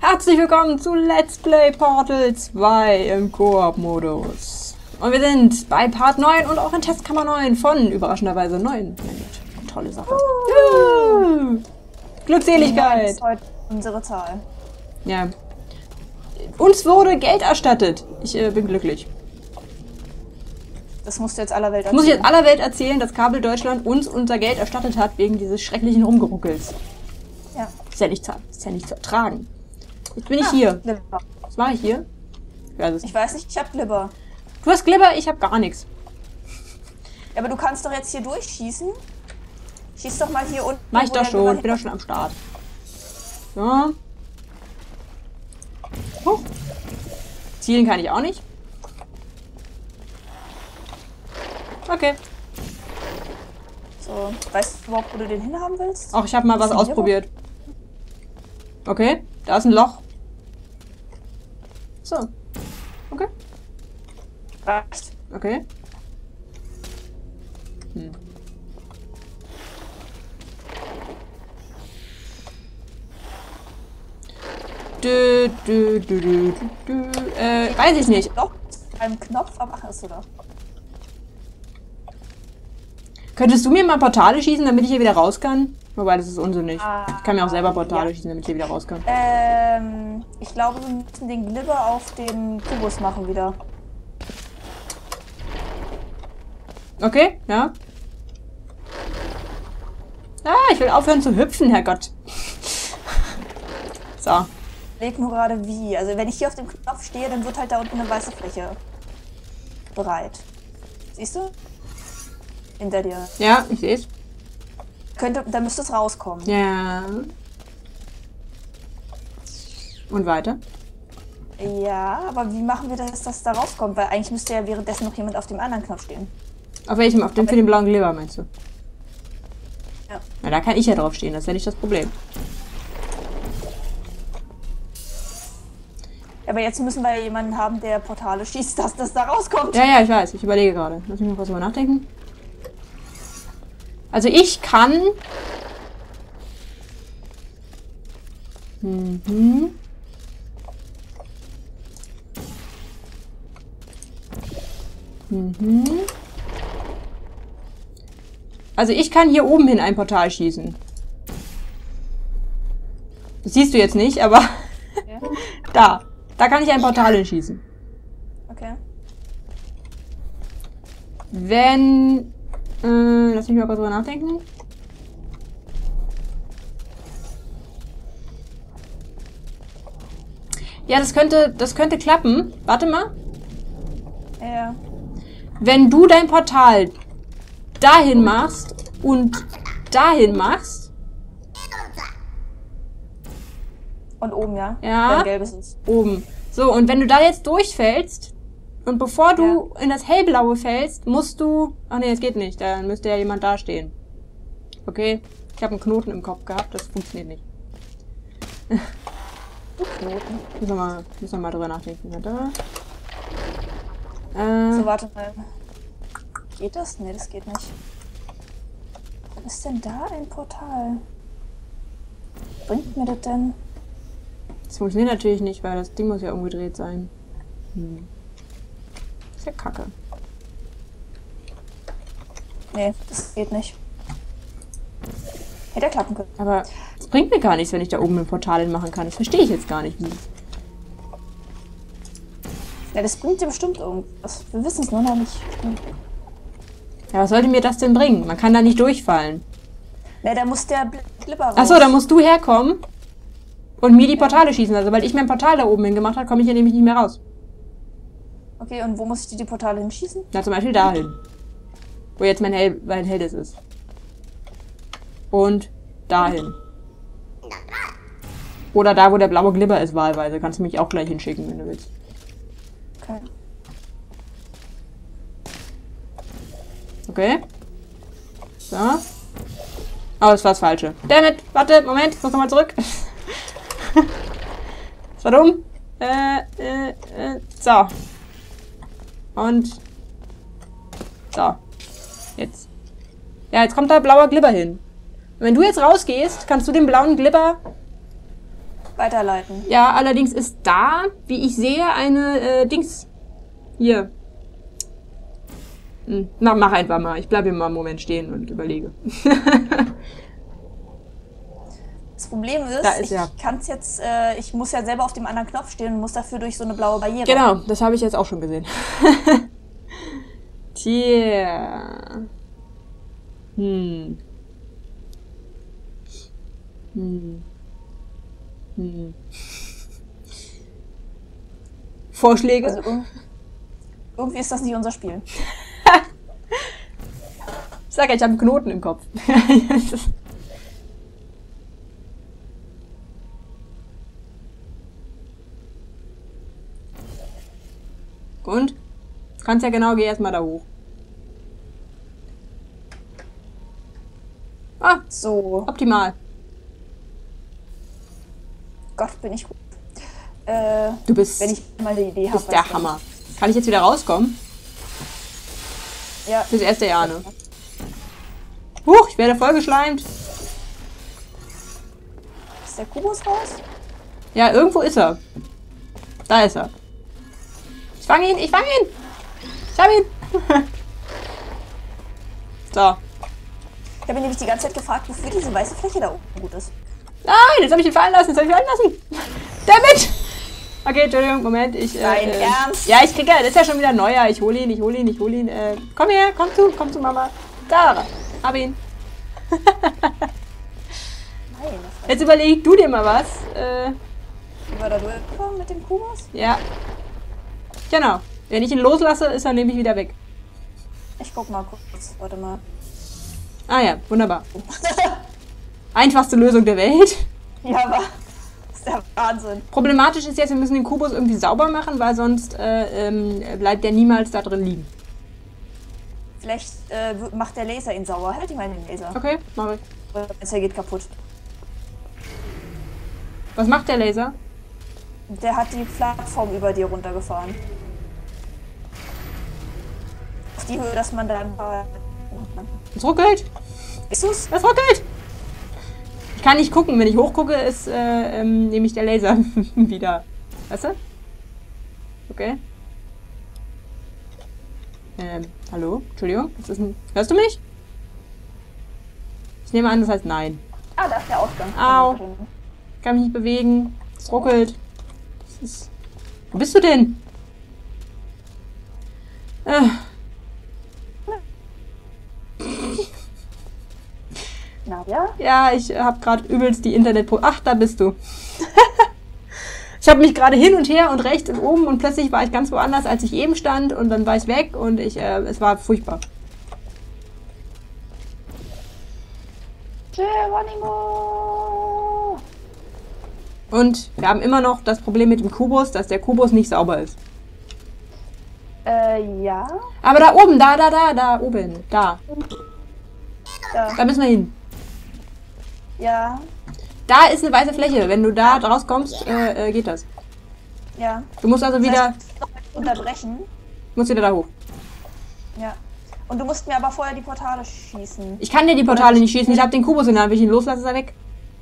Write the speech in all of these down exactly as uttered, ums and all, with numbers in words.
Herzlich willkommen zu Let's Play Portal zwei im Koop-Modus. Und wir sind bei Part neun und auch in Testkammer neun von überraschenderweise neun. Tolle Sache. Uh, Glückseligkeit. Das ist heute unsere Zahl. Ja. Uns wurde Geld erstattet. Ich äh, bin glücklich. Das musst du jetzt aller Welt erzählen. Muss ich jetzt aller Welt erzählen, dass Kabel Deutschland uns unser Geld erstattet hat wegen dieses schrecklichen Rumgeruckels. Ja. Ist ja nicht zu, ist ja nicht zu ertragen. Jetzt bin ich ah, hier. Glibber. Was mache ich hier? Ich weiß, ich weiß nicht, ich hab Glibber. Du hast Glibber, ich hab gar nichts. Ja, aber du kannst doch jetzt hier durchschießen. Schieß doch mal hier unten. Mach ich doch schon, ich bin doch schon am Start. So. Huch. Zielen kann ich auch nicht. Okay. So, weißt du überhaupt, wo du den hinhaben willst? Ach, ich habe mal was ausprobiert. Okay, da ist ein Loch. So. Okay. Reicht. Okay. Hm. Dö, dö, dö, dö, dö. Äh, weiß ich nicht. Doch, beim Knopf, aber ach, ist du da. Könntest du mir mal Portale schießen, damit ich hier wieder raus kann? Wobei, das ist unsinnig. Ah, ich kann mir auch selber Portale ja. schießen, damit ich hier wieder raus kann. Ähm, ich glaube, wir müssen den Glibber auf dem Kubus machen wieder. Okay, ja. Ah, ich will aufhören zu hüpfen, Herrgott. So. Ich leg nur gerade wie. Also wenn ich hier auf dem Knopf stehe, dann wird halt da unten eine weiße Fläche bereit. Siehst du? Hinter dir. Ja, ich sehe es. Könnte, da müsste es rauskommen. Ja. Und weiter? Ja, aber wie machen wir das, dass das da rauskommt? Weil eigentlich müsste ja währenddessen noch jemand auf dem anderen Knopf stehen. Auf welchem? Auf dem für den blauen Glibber, meinst du? Ja. Na, da kann ich ja drauf stehen, das ist ja nicht das Problem. Aber jetzt müssen wir ja jemanden haben, der Portale schießt, dass das da rauskommt. Ja, ja, ich weiß. Ich überlege gerade. Lass mich noch was drüber nachdenken. Also ich kann... Mhm. Mhm. Also ich kann hier oben hin ein Portal schießen. Das siehst du jetzt nicht, aber... Ja. Da. Da kann ich ein Portal hinschießen. Okay. Wenn... Äh, lass mich mal kurz drüber nachdenken. Ja, das könnte, das könnte klappen. Warte mal. Ja. Wenn du dein Portal dahin machst und dahin machst. Und oben, ja? Ja. Dann gelb ist es. Oben. So, und wenn du da jetzt durchfällst und bevor du ja. in das hellblaue fällst, musst du... Ach nee, das geht nicht. Dann müsste ja jemand da stehen. Okay. Ich habe einen Knoten im Kopf gehabt. Das funktioniert nicht. Knoten. Müssen wir mal, müssen wir mal drüber nachdenken. Warte. Äh, so, warte mal. Geht das? Nee, das geht nicht. Was ist denn da ein Portal? Bringt mir das denn? Das funktioniert natürlich nicht, weil das Ding muss ja umgedreht sein. Hm. Ist ja kacke. Nee, das geht nicht. Hätte er klappen können. Aber es bringt mir gar nichts, wenn ich da oben ein Portal machen kann. Das verstehe ich jetzt gar nicht. Wie. Ja, das bringt dir bestimmt irgendwas. Wir wissen es nur noch nicht. Ja, was sollte mir das denn bringen? Man kann da nicht durchfallen. Ne, da muss der Glibber raus. Achso, da musst du herkommen und mir die Portale ja. schießen. Also, weil ich mein Portal da oben hin gemacht habe, komme ich hier nämlich nicht mehr raus. Okay, und wo muss ich die, die Portale hinschießen? Na, zum Beispiel dahin. Wo jetzt mein, Hell, mein Heldes ist. Und dahin. Oder da, wo der blaue Glibber ist, wahlweise. Kannst du mich auch gleich hinschicken, wenn du willst. Okay. Okay. So. Oh, das war das Falsche. Dammit, warte, Moment, ich muss nochmal zurück. Das war dumm. Äh, äh, äh, so. Und. So. Jetzt. Ja, jetzt kommt da blauer Glibber hin. Und wenn du jetzt rausgehst, kannst du den blauen Glibber weiterleiten. Ja, allerdings ist da, wie ich sehe, eine äh, Dings. Hier. Hm. Na, mach einfach mal. Ich bleibe mal einen Moment stehen und überlege. Das Problem ist, Da ist ich er. kann es jetzt, äh, ich muss ja selber auf dem anderen Knopf stehen und muss dafür durch so eine blaue Barriere. Genau, das habe ich jetzt auch schon gesehen. Tja. Hm. Hm. Hm. Vorschläge? Also irg irgendwie ist das nicht unser Spiel. Ich sag ja, ich habe einen Knoten im Kopf. Und? Du kannst ja genau, geh erstmal da hoch. Ah, So, optimal. Gott, bin ich gut. Äh, Du bist, wenn ich mal eine Idee habe. bist der Hammer. Kann ich jetzt wieder rauskommen? Ja. Fürs erste Jahr, ne? Huch, ich werde voll geschleimt. Ist der Kubus raus? Ja, irgendwo ist er. Da ist er. Ich fange ihn, ich fange ihn. Ich habe ihn. So. Ich habe mich nämlich die ganze Zeit gefragt, wofür diese weiße Fläche da oben gut ist. Nein, jetzt habe ich ihn fallen lassen. Jetzt habe ich ihn fallen lassen. Damit. Okay, Entschuldigung, Moment. Ich, äh, Dein äh, Ernst? Ja, ich kriege ja, das ist ja schon wieder neuer. Ich hole ihn, ich hole ihn, ich hole ihn. Äh, komm her, komm zu, komm zu Mama. Da, hab ihn. Meine Fresse. Jetzt überleg du dir mal was. Äh, Wie wir da durchkommen mit dem Kubus? ja. Genau. Wenn ich ihn loslasse, ist er nämlich wieder weg. Ich guck mal kurz. Warte mal. Ah ja, wunderbar. Einfachste Lösung der Welt. Ja, aber das ist der Wahnsinn. Problematisch ist jetzt, wir müssen den Kubus irgendwie sauber machen, weil sonst äh, ähm, bleibt der niemals da drin liegen. Vielleicht äh, macht der Laser ihn sauer. Halt ihn mal in den Laser. Okay, mach ich. Oder er geht kaputt. Was macht der Laser? Der hat die Plattform über dir runtergefahren. Auf die Höhe, dass man da ein paar... Es ruckelt. Ist du's? Es ruckelt. Ich kann nicht gucken. Wenn ich hochgucke, ist äh, ähm, nämlich der Laser wieder. Weißt du? Okay. Ähm, hallo? Entschuldigung? Was ist denn? Hörst du mich? Ich nehme an, das heißt nein. Ah, da ist der Ausgang. Au. Ich kann mich nicht bewegen. Es ruckelt. Es ist... Wo bist du denn? Äh. Nadja? Ja, ich habe gerade übelst die Internet... Ach, da bist du. Ich habe mich gerade hin und her und rechts und oben und plötzlich war ich ganz woanders, als ich eben stand und dann war ich weg und ich, äh, es war furchtbar. Geronimo! Und wir haben immer noch das Problem mit dem Kubus, dass der Kubus nicht sauber ist. Äh, ja. Aber da oben, da, da, da, da oben, da. Da. Da müssen wir hin. Ja. Da ist eine weiße Fläche. Wenn du da rauskommst, äh, äh, geht das. Ja. Du musst also wieder, Das heißt, unterbrechen. musst wieder da hoch. Ja. Und du musst mir aber vorher die Portale schießen. Ich kann dir die Portale nicht schießen. Ich habe den Kubus in der Hand. Wenn ich ihn loslasse, ist er weg.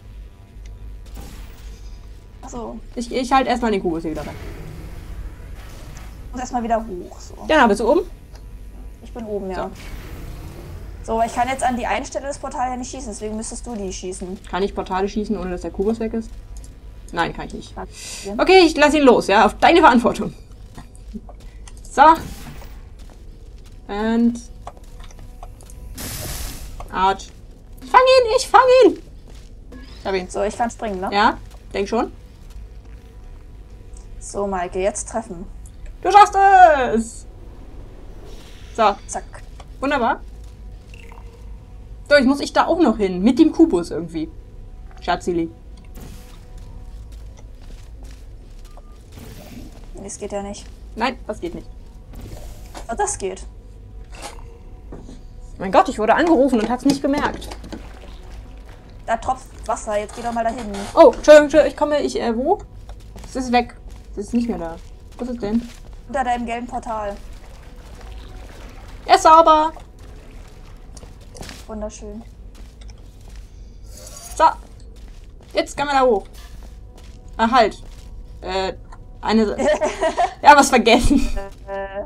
Achso. Ich, ich halte erstmal den Kubus hier wieder rein. Ich muss erstmal wieder hoch. So. Genau, bist du oben? Ich bin oben, ja. So, aber ich kann jetzt an die eine Stelle des Portals ja nicht schießen, deswegen müsstest du die schießen. Kann ich Portale schießen, ohne dass der Kubus weg ist? Nein, kann ich nicht. Ja. Okay, ich lasse ihn los, ja, auf deine Verantwortung. So. Und... Autsch. Ich fang ihn, ich fang ihn! Ich hab ihn. So, ich kann springen, ne? Ja, denk schon. So, Maike, jetzt treffen. Du schaffst es! So, Zack. wunderbar. So, jetzt muss ich da auch noch hin. Mit dem Kubus irgendwie. Schatzili. Das geht ja nicht. Nein, das geht nicht. Aber das geht. Mein Gott, ich wurde angerufen und hab's nicht gemerkt. Da tropft Wasser, jetzt geh doch mal dahin. Oh, Entschuldigung, Entschuldigung, ich komme, ich, äh, wo? Es ist weg. Es ist nicht mehr da. Wo ist es denn? Unter deinem gelben Portal. Er ist sauber. Wunderschön. So. Jetzt kann man da hoch. Ah, halt. Äh, eine... ja, was vergessen. Äh,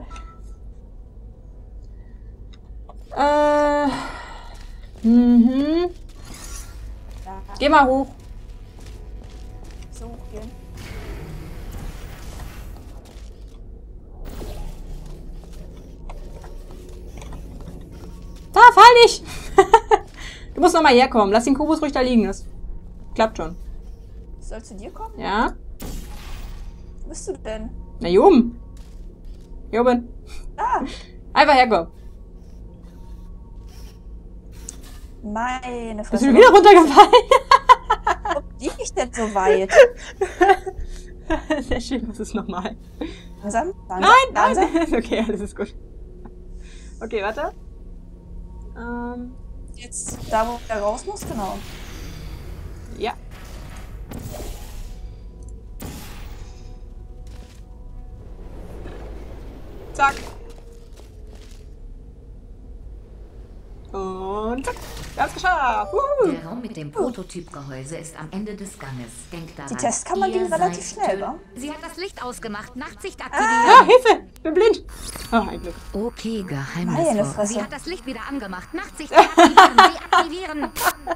Äh... Mhm. ja, Geh mal hoch. so hochgehen. Da, fall nicht! Du musst noch mal herkommen. Lass den Kubus ruhig da liegen. Das klappt schon. Soll zu dir kommen? Ja? Wo bist du denn? Na, hier oben. Hier oben. Ah! Einfach herkommen. Meine Bist Fresse. du wieder runtergefallen? Warum liege ich denn so weit? Sehr schön, das ist normal. Langsam? Langsam? Nein, Langsam? nein. Okay, alles ist gut. Okay, warte. Ähm, Jetzt da, wo er raus muss, genau. ja. Zack. Und zack. Wir haben's geschafft. Wuhu. Der Raum mit dem Prototypgehäuse ist am Ende des Ganges. Denkt daran. Die Testkammer ihr ging relativ seid schnell, tö- wa? Sie hat das Licht ausgemacht. Nachtsicht Ah, aktivieren. Hilfe! Ich bin blind. Ah, ein Glück. Okay, Meine geheimnisvoll. Fresse. Sie hat das Licht wieder angemacht. Nachtsicht deaktivieren. Deaktivieren.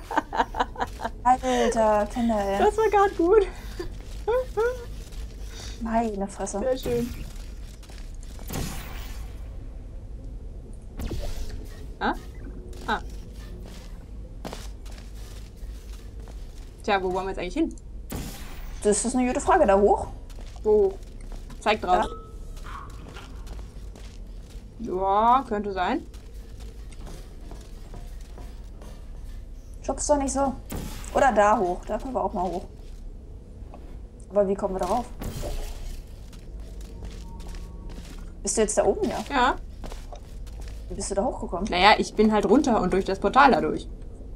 Alter, Kinder, ey. Das war gerade gut. Meine Fresse. Sehr schön. Ah? Ah. Tja, wo wollen wir jetzt eigentlich hin? Das ist eine gute Frage. Da hoch? Wo? Zeig drauf. Ja, könnte sein. Schub's doch nicht so. Oder da hoch. Da können wir auch mal hoch. Aber wie kommen wir darauf? Bist du jetzt da oben, ja? Ja. Wie bist du da hochgekommen? Naja, ich bin halt runter und durch das Portal dadurch.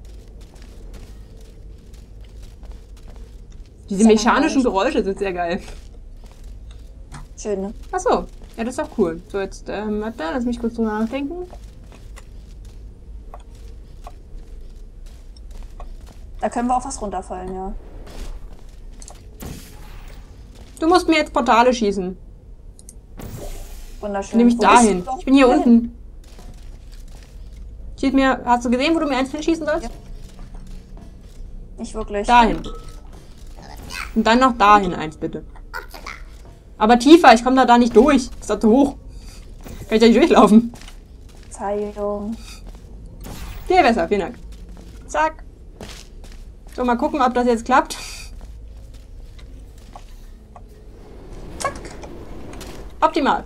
Diese Sehr mechanischen langweilig. Geräusche sind sehr geil. Schön, ne? Ach so. Ja, das ist doch cool. So, jetzt, ähm, warte, lass mich kurz drüber nachdenken. Da können wir auf was runterfallen, ja. Du musst mir jetzt Portale schießen. Wunderschön. Nämlich Wo bist dahin. du? Ich bin hier Dahin. unten. Schieß mir, hast du gesehen, wo du mir eins hinschießen sollst? Ja. Nicht wirklich. Dahin. Und dann noch dahin eins, bitte. Aber tiefer, ich komme da, da nicht durch. Ist da zu hoch. Kann ich da nicht durchlaufen. Verzeihung. Viel besser, vielen Dank. Zack. So, mal gucken, ob das jetzt klappt. Zack. Optimal.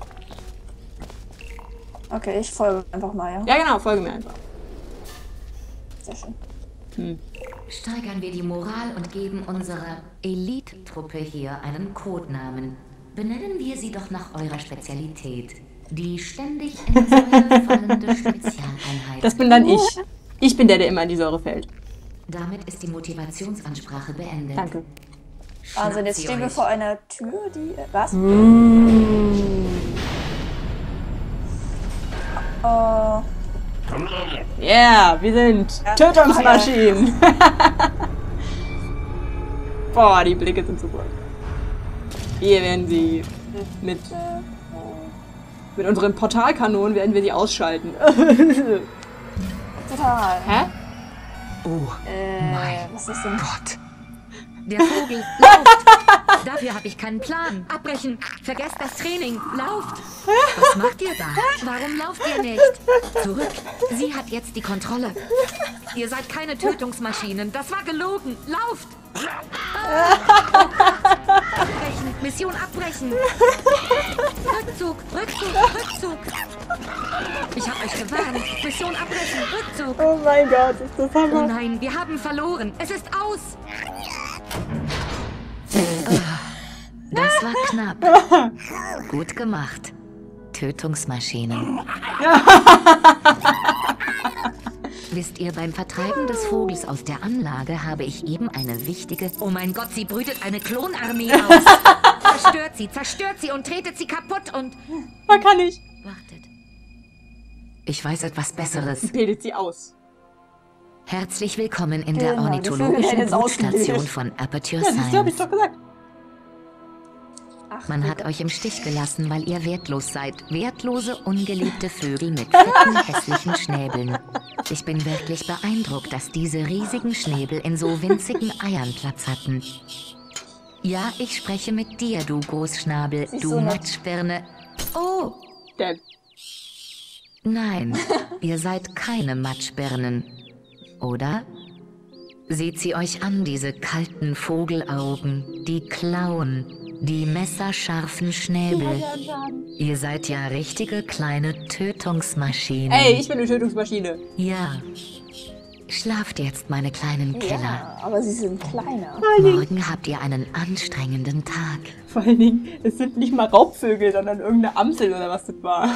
Okay, ich folge einfach mal, ja. Ja, genau, folge mir einfach. Sehr schön. Hm. Steigern wir die Moral und geben unserer Elite-Truppe hier einen Codenamen. Benennen wir sie doch nach eurer Spezialität. Die ständig in Säure fallende Spezialeinheit. Das bin dann ich. Ich bin der, der immer in die Säure fällt. Damit ist die Motivationsansprache beendet. Danke. Also jetzt sie stehen wir euch. vor einer Tür, die... äh, Was? Oh, Yeah, wir sind Ja. Tötungsmaschinen. Boah, die Blicke sind super. Hier werden sie mit, mit unseren Portalkanonen werden wir sie ausschalten. total. Hä? Oh, Äh, was ist denn? Gott. Der Vogel lauft. Dafür habe ich keinen Plan. Abbrechen. Vergesst das Training. Lauft. Was macht ihr da? Warum lauft ihr nicht? Zurück. Sie hat jetzt die Kontrolle. Ihr seid keine Tötungsmaschinen. Das war gelogen. Lauft. Abbrechen. Mission abbrechen. Rückzug. Rückzug. Rückzug. Ich habe euch gewarnt. Mission abbrechen. Rückzug. Oh mein Gott, ist das Oh Hammer. nein, wir haben verloren. Es ist aus. Das war knapp. Gut gemacht. Tötungsmaschinen. Wisst ihr, beim Vertreiben des Vogels aus der Anlage habe ich eben eine wichtige... Oh mein Gott, sie brütet eine Klonarmee aus. Zerstört sie, zerstört sie und tretet sie kaputt und... Man kann nicht. Wartet. Ich weiß etwas Besseres. Bildet sie aus. Herzlich willkommen in der Genau, die Vögel werden ornithologischen jetzt ausgebildet. Brutstation von Aperture Ja, siehst du, hab ich Science. doch gesagt. Ach, Man hat bitte. euch im Stich gelassen, weil ihr wertlos seid. Wertlose, ungeliebte Vögel mit fetten, hässlichen Schnäbeln. Ich bin wirklich beeindruckt, dass diese riesigen Schnäbel in so winzigen Eiern Platz hatten. Ja, ich spreche mit dir, du Großschnabel, Sie ist du so nett. Matschbirne. Oh, Der, nein, ihr seid keine Matschbirnen, oder? Seht sie euch an, diese kalten Vogelaugen, die Klauen, die messerscharfen Schnäbel. Ihr seid ja richtige kleine Tötungsmaschinen. ey, ich bin eine Tötungsmaschine. Ja. Schlaft jetzt, meine kleinen Killer. Ja, aber sie sind kleiner. Morgen habt ihr einen anstrengenden Tag. Vor allen Dingen, es sind nicht mal Raubvögel, sondern irgendeine Amsel oder was das war.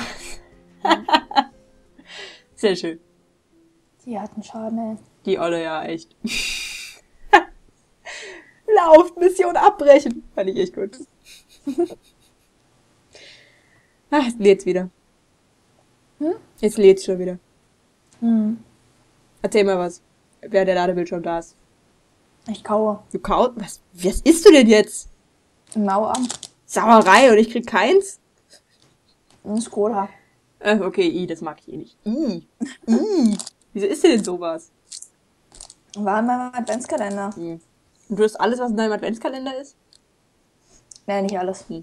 Sehr schön. Die hatten Charme. Die Olle, ja, echt. Lauft, Mission abbrechen. Fand ich echt gut. Ach, jetzt lädt's wieder. Hm? Jetzt lädt's schon wieder. Hm. Erzähl mal was, wer der Ladebildschirm da ist. Ich kaue. Du kaust? Was, was isst du denn jetzt? Mauerarm. Sauerei und ich krieg keins? Und Skoda. Äh, okay, i, das mag ich eh nicht. I. I. Wieso isst du denn sowas? War in meinem Adventskalender. Hm. Und du hast alles, was in deinem Adventskalender ist? Nee, nicht alles. Hm.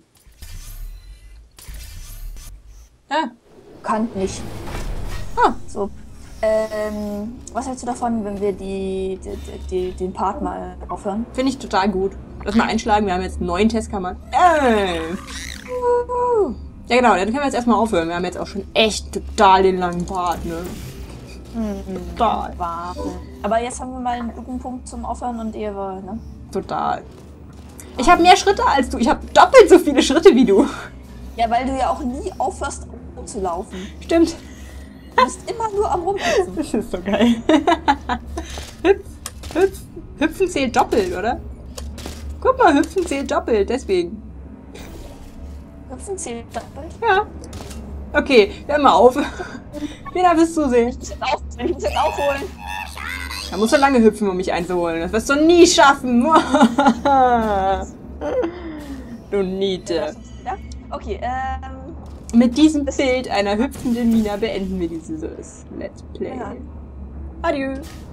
Ja. Kann nicht. Ah. So. Ähm, was hältst du davon, wenn wir die, die, die, den Part mal aufhören? Finde ich total gut. Lass mal einschlagen, wir haben jetzt neun Testkammern. Ey. Ja genau, dann können wir jetzt erstmal aufhören. Wir haben jetzt auch schon echt total den langen Part, ne? Total. Warte. Aber jetzt haben wir mal einen guten Punkt zum Aufhören und Ehe, ne? Total. Ich habe mehr Schritte als du. Ich habe doppelt so viele Schritte wie du. Ja, weil du ja auch nie aufhörst zu laufen. Stimmt. Du bist immer nur am Rumhüpfen. Das ist so geil. Hüpf, hüpf, hüpfen zählt doppelt, oder? Guck mal, hüpfen zählt doppelt, deswegen. Hüpfen zählt doppelt. Ja. Okay, hör mal auf. Wen willst du sehen? Ich muss jetzt auf, ich muss jetzt aufholen. Da musst du lange hüpfen, um mich einzuholen. Das wirst du nie schaffen. Du Niete. Ja? Okay, ähm. Mit diesem Bild einer hüpfenden Mina beenden wir dieses Let's Play. Ja. Adieu.